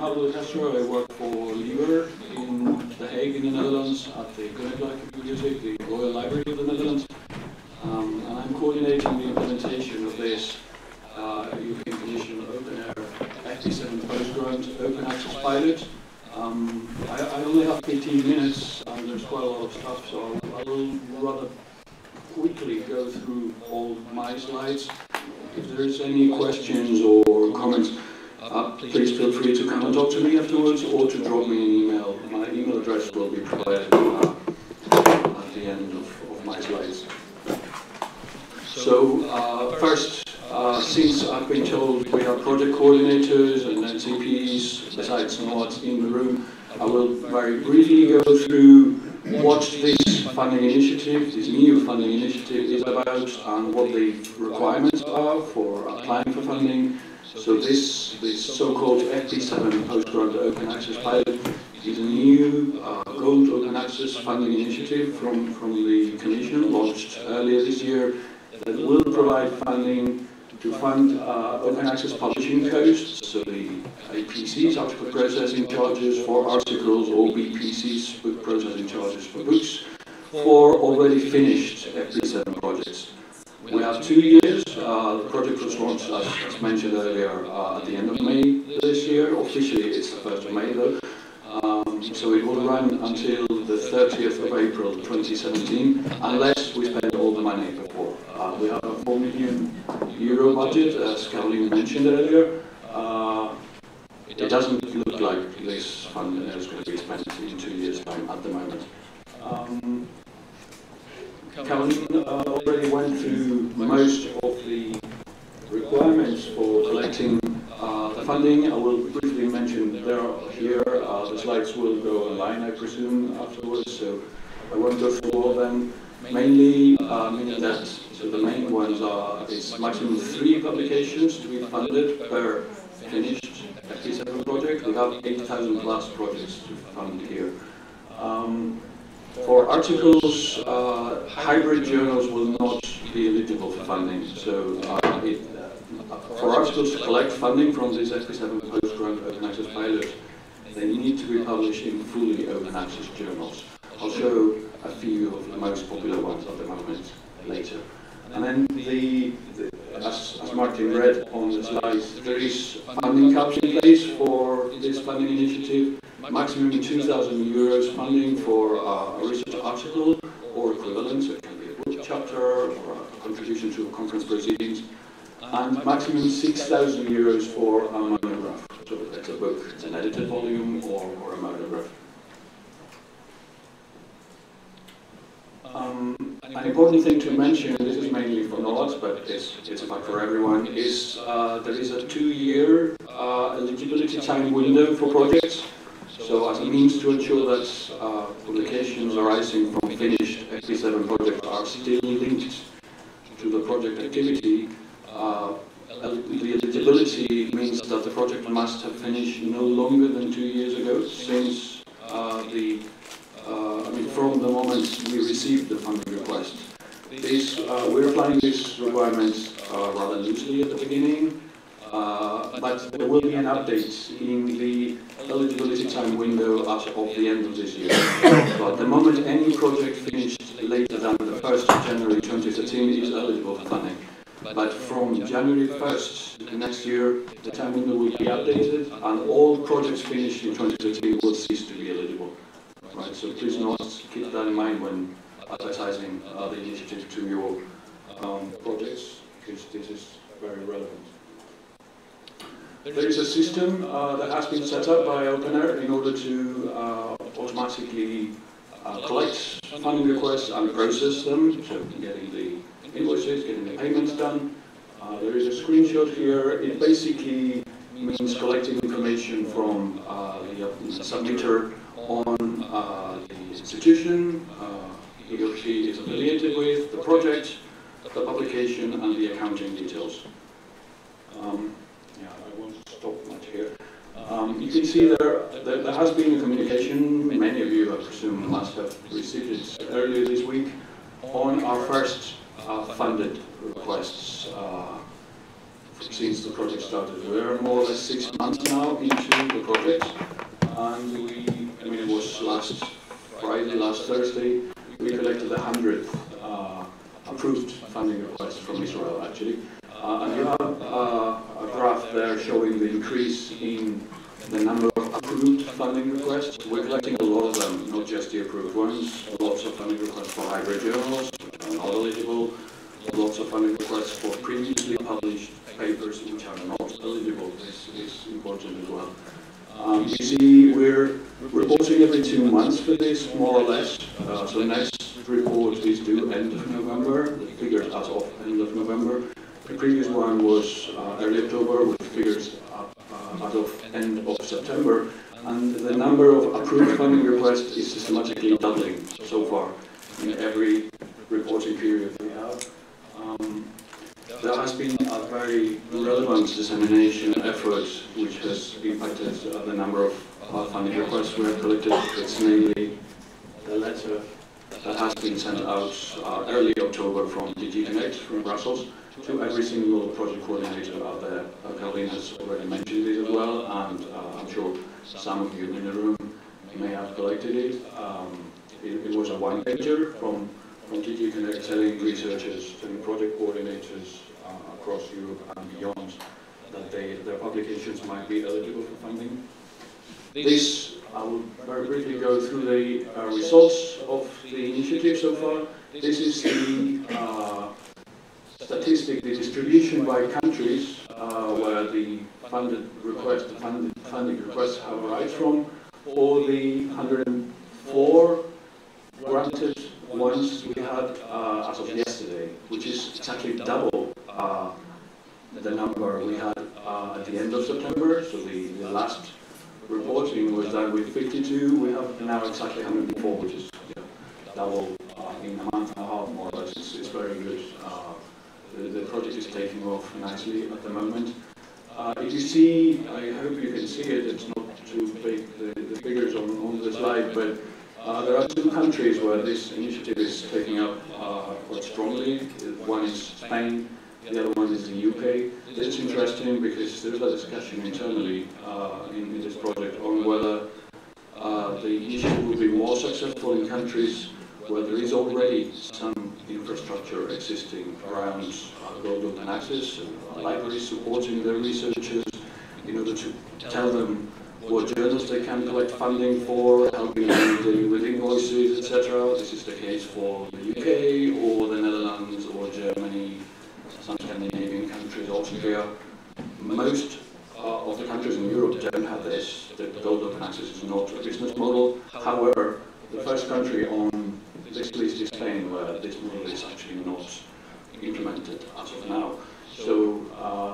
Pablo de Castro. I work for Lieber in The Hague in the Netherlands at the Ghent Music, the Royal Library of the Netherlands. And I'm coordinating the implementation of this European Commission OpenAIRE FP7 postgrad open access pilot. I only have 15 minutes and there's quite a lot of stuff, so I will rather quickly go through all my slides. If there's any questions or comments, please feel free to come and talk to me afterwards or to drop me an email. My email address will be provided at the end of my slides. So first, since I've been told we have project coordinators and then CPs, besides nods in the room, I will very briefly go through what this funding initiative, this new funding initiative is about and what the requirements are for applying for funding. So this so-called FP7 postgrad open access pilot is a new gold open access funding initiative from the Commission, launched earlier this year, that will provide funding to fund open access publishing costs, so the APCs, article processing charges for articles, or BPCs, book processing charges for books, for already finished FP7 projects. We have 2 years. The project was launched, as mentioned earlier, at the end of May this year. Officially, it's the 1st of May, though. So it will run until the 30th of April 2017, unless we spend all the money before. We have a €4 million budget, as Caroline mentioned earlier. It doesn't look like this fund is going to be spent in 2 years' time at the moment. Caroline already went through most of the requirements for collecting the funding. I will briefly mention there here. The slides will go online, I presume, afterwards, so I won't go through all of them. Mainly meaning that the main ones are it's maximum 3 publications to be funded per finished FP7 project. We have 8,000 plus projects to fund here. For articles, hybrid journals will not be eligible for funding. So for articles to collect funding from this FP7 postgrad open access pilot, they need to be published in fully open access journals. I'll show a few of the most popular ones at the moment later. And then as Martin read on the slides, there is funding caps in place for this funding initiative. Maximum €2,000 funding for a research article or equivalent, so it can be a book chapter or a contribution to conference proceedings, and maximum €6,000 for a monograph. So it's a book, it's an edited volume or a monograph. An important thing to mention, this is mainly for NORDs, but it's a fact for everyone, is there is a 2-year eligibility time window for projects. So as a means to ensure that publications arising from finished FP7 projects are still linked to the project activity, the eligibility means that the project must have finished no longer than 2 years ago, since from the moment we received the funding request. We're applying these requirements rather loosely at the beginning, but there will be an update in the eligibility time window as of the end of this year. So at the moment, any project finished later than the 1st of January 2013 is eligible for funding. But from January 1st next year, the time window will be updated, and all projects finished in 2013 will cease to be eligible. Right, so please keep that in mind when advertising the initiative to your projects, because this is very relevant. There is a system that has been set up by OpenAIRE in order to automatically collect funding requests and process them, so getting the invoices, getting the payments done. There is a screenshot here. It basically means collecting information from the submitter on the institution he or she is affiliated with, the project, the publication, and the accounting details. I won't stop much here. You can see there has been a communication, many of you I presume must have received it earlier this week, on our first funded requests since the project started. We're more or less 6 months now into the project, and it was last Friday, last Thursday, we collected the 100th approved funding request from Israel, actually. And you have a graph there showing the increase in the number of approved funding requests. We're collecting a lot of them, not just the approved ones. Lots of funding requests for hybrid journals, which are not eligible. Lots of funding requests for previously published papers, which are not eligible. This is important as well. You see, we're reporting every 2 months for this, more or less. So the next report is due end of November, the figures as of end of November. The previous one was early October, with figures as of end of September. And the number of approved funding requests is systematically doubling so far in every reporting period we have. There has been a very relevant dissemination effort which has impacted the number of funding requests we have collected. It's namely the letter that has been sent out early October from DG Connect from Brussels to every single project coordinator out there. Caroline has already mentioned it as well, and I'm sure some of you in the room may have collected it. It was a one-pager from DG Connect telling researchers, telling project coordinators across Europe and beyond that their publications might be eligible for funding. This, I will very briefly go through the results of the initiative so far. This is the statistic, the distribution by countries where the funding requests have arrived from. For the 104 granted ones we had as of yesterday, which is exactly double the number we had at the end of September. So the last reporting was done with 52. We have now exactly 104, which is double in a month and a half, more or less. It's very good. The project is taking off nicely at the moment. If you see, I hope you can see it. It's not too big, the figures on the slide, but there are 2 countries where this initiative is taking up quite strongly. One is Spain, the other one is the UK. This is interesting because there's a discussion internally in this project on whether the initiative will be more successful in countries where there is already some infrastructure existing around Gold Open Access and libraries supporting their researchers in order to tell them what journals they can collect funding for, helping them dealing with invoices, etc. This is the case for the UK or the Netherlands or Germany, some Scandinavian countries, Austria. Most of the countries in Europe don't have this. The Gold Open Access is not a business model. However, the first country on this list is Spain, where this model is actually not implemented as of now. So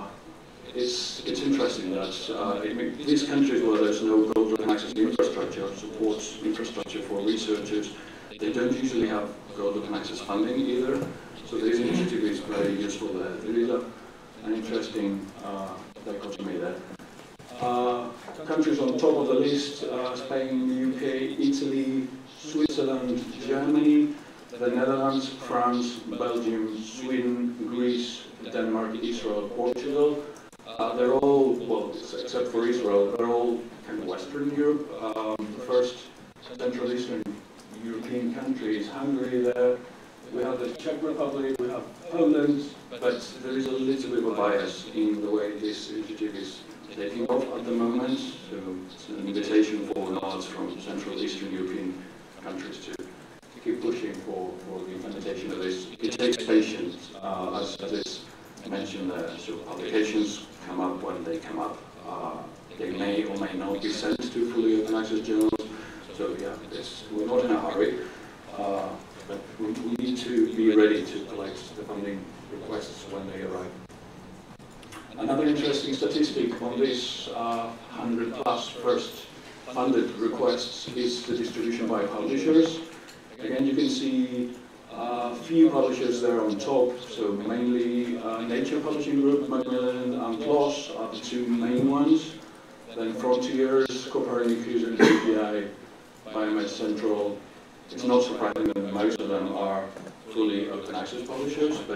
it's interesting that these countries where there's no Gold Open Access infrastructure, support infrastructure for researchers, they don't usually have Gold Open Access funding either. So this initiative is very useful there. There is an interesting dichotomy there. Countries on top of the list, Spain, UK, Italy, Switzerland, Germany, the Netherlands, France, Belgium, Sweden, Greece, Denmark, Israel, Portugal. They're all, well, except for Israel, they're all kind of Western Europe. The first Central Eastern European country is Hungary there. We have the Czech Republic, we have Poland, but there is a little bit of a bias in the way this initiative is taking off at the moment. So it's an invitation for nods from Central Eastern European countries to keep pushing for the implementation of this. It takes patience, as it's mentioned there. So publications come up when they come up. They may or may not be sent to fully open access journals. So yeah, we're not in a hurry, but we need to be ready to collect the funding requests when they arrive. Another interesting statistic on this 100 plus first funded requests is the distribution by publishers. Again, you can see a few publishers there on top, so mainly Nature Publishing Group, Macmillan and PLOS are the 2 main ones. Then Frontiers, Copernicus and API, Biomed Central. It's not surprising that most of them are fully open access publishers, but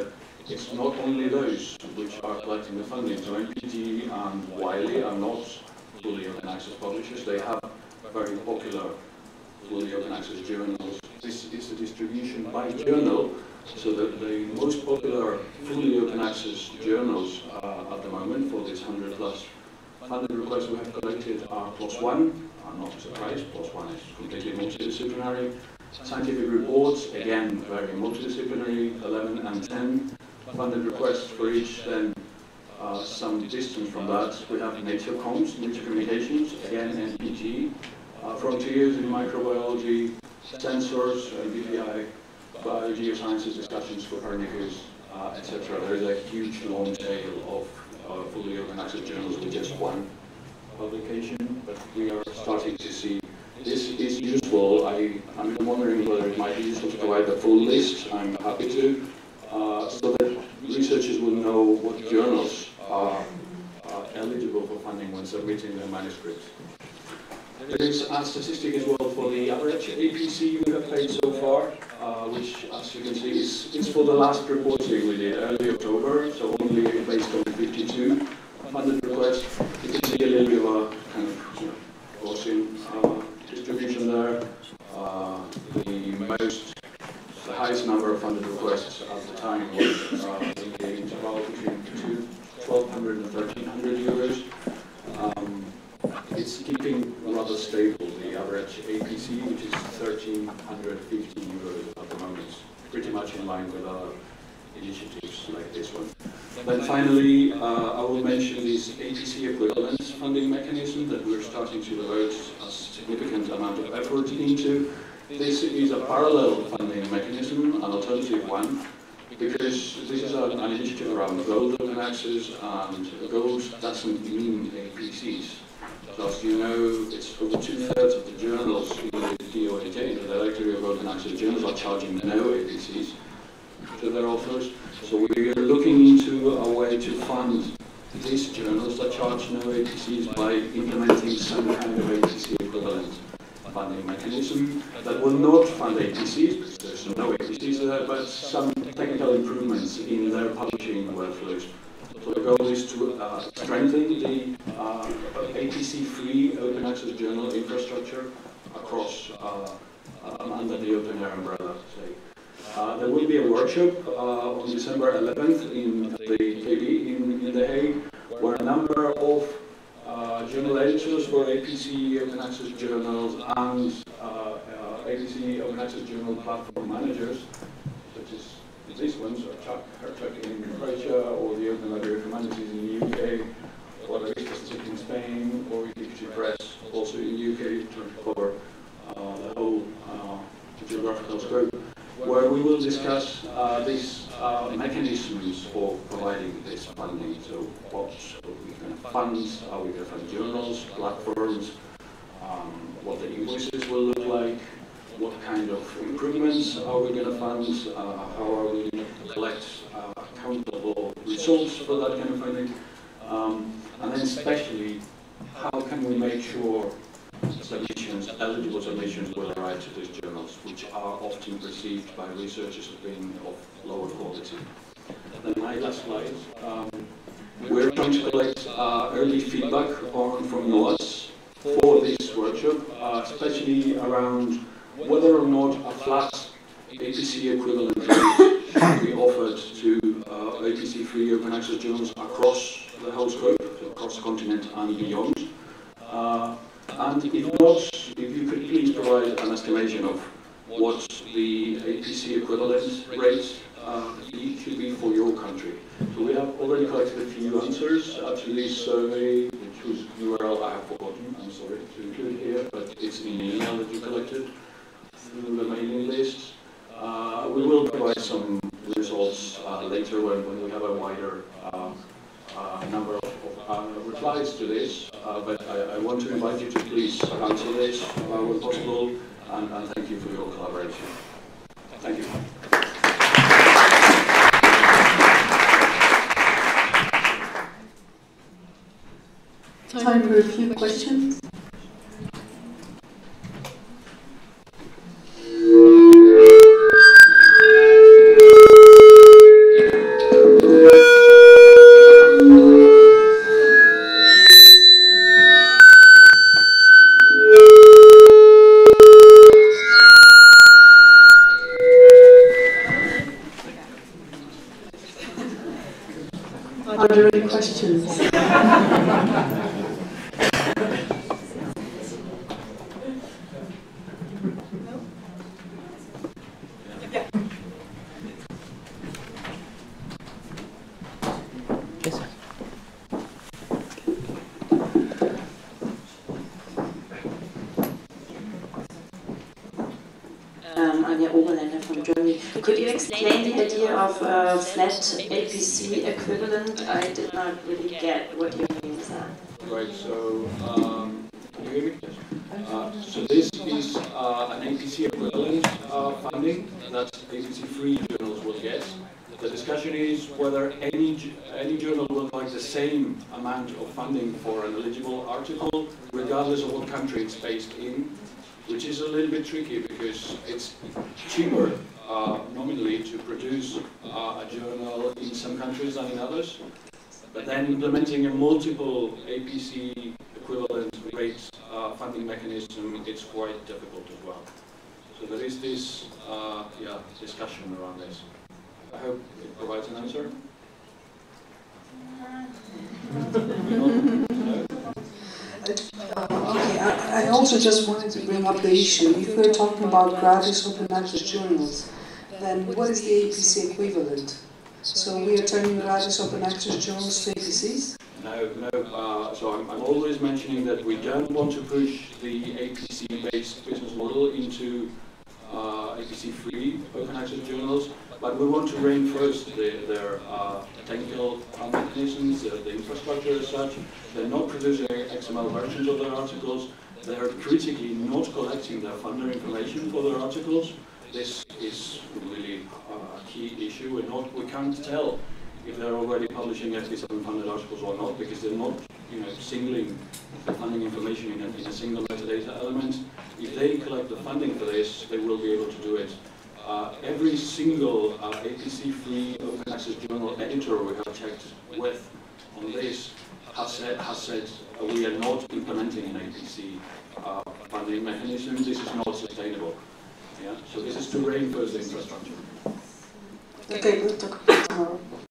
it's not only those which are collecting the funding. So NPT and Wiley are not fully open access publishers. They have very popular fully open access journals. This is a distribution by journal, so that the most popular fully open access journals at the moment for this 100 plus funding requests we have collected are PLOS ONE, not a surprise, PLOS ONE is completely multidisciplinary. Scientific reports, again, very multidisciplinary, 11 and 10 funded requests for each. Then some distance from that, we have Nature Comms, Nature Communications, again, NPT, Frontiers in Microbiology, Sensors, BPI, Biogeosciences Discussions, Copernicus, etc. There is a huge long tail of fully open access journals with just one publication, but we are starting to see this is useful. I'm wondering whether it might be useful to provide the full list. I'm happy to, so that researchers will know what journals are eligible for funding when submitting their manuscripts. There is a statistic as well for the average APC we have paid so far, which, as you can see, is for the last reporting we did early October, so only based on 52 funded requests. You can see a little bit of a kind of Gaussian distribution there. The highest number of funded requests at the time was in the interval between 1,200 and 1,300 euros. It's keeping rather stable, the average APC, which is 1,350 euros at the moment, pretty much in line with other initiatives like this one. Then finally, I will mention this APC equivalent funding mechanism that we're starting to devote a significant amount of effort into. This is a parallel funding mechanism, an alternative one, because this is an initiative around gold open access, and gold doesn't mean APCs. So as you know, it's over 2/3 of the journals in the DOAJ, the Directory of Open Access Journals, are charging no APCs to their authors. So we are looking into a way to fund these journals that charge no APCs by implementing some kind of APC equivalent funding mechanism that will not fund APCs, because there's no APCs there, but some technical improvements in their publishing workflows. So the goal is to strengthen the APC-free open access journal infrastructure across under the OpenAIRE umbrella, say. There will be a workshop on December 11th in the KB in The Hague, where a number of journal editors for APC open access journals and APC open access journal platform managers, such as these ones, or Chuck in Croatia, or the Open Library of Humanities in the UK, or the Statistic in Spain, or Wikipedia Press, also in the UK, to cover the whole geographical scope, where we will discuss these mechanisms for providing this funding. So what we can fund, how we can fund journals, platforms, what the invoices will look like, what kind of improvements are we going to fund, how are we going to collect accountable results for that kind of funding, and then especially how can we make sure submissions, eligible submissions, will arrive to these journals, which are often perceived by researchers as being of lower quality. Then my last slide. We're trying to collect early feedback from yours for this workshop, especially around whether or not a flat APC equivalent rate should be offered to APC-free open access journals across the whole scope, so across the continent and beyond. And if not, if you could please provide an estimation of what the APC equivalent rate should be for your country. So we have already collected a few answers to this survey, whose URL I have forgotten, I'm sorry to include here, but it's in the email that you collected through the mailing list. We will provide some results later when we have a wider number of replies to this, but I want to invite you to please answer this when possible, and thank you for your collaboration. Thank you. Time for a few questions. questions. From Germany. Could you explain the idea of flat APC equivalent? I did not really get what you mean with that. Right, so, can you hear me? So this is an APC equivalent funding that APC-free journals will get. The discussion is whether any journal will collect the same amount of funding for an eligible article, regardless of what country it's based in, which is a little bit tricky because it's cheaper nominally to produce a journal in some countries than in others, but then implementing a multiple APC equivalent rate funding mechanism, it's quite difficult as well. So there is this discussion around this. I hope it provides an answer. Okay, I also just wanted to bring up the issue. If we're talking about gratis open access journals, then what is the APC equivalent? So we are turning gratis open access journals to APCs? No. So I'm always mentioning that we don't want to push the APC-based business model into APC-free open access journals, but we want to reinforce their technical mechanisms, the infrastructure as such. They're not producing XML versions of their articles. They're critically not collecting their funder information for their articles. This is really a key issue. We can't tell if they're already publishing FP7 funded articles or not, because they're not, singling the funding information in a single metadata element. If they collect the funding for this, they will be able to do it. Every single APC-free open access journal editor we have checked with on this has said we are not implementing an APC funding mechanism. This is not sustainable. Yeah? So this is to reinforce the infrastructure. Okay, we'll talk about tomorrow.